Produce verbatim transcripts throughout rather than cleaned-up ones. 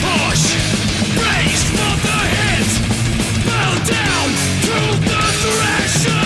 push, raised from the heads, bow down to the thrasher.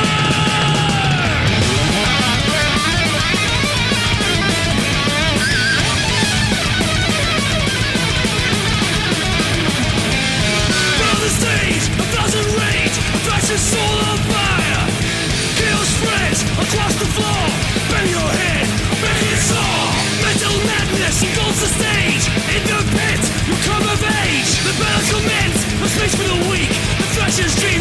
From the stage, a thousand rage, a thrasher's soul on fire. Chaos spreads across the floor, bend your head, make it soar. Mental madness engulfs the stage. In the pit, you come of age. The battle commences, no space for the weak. The thrasher's dream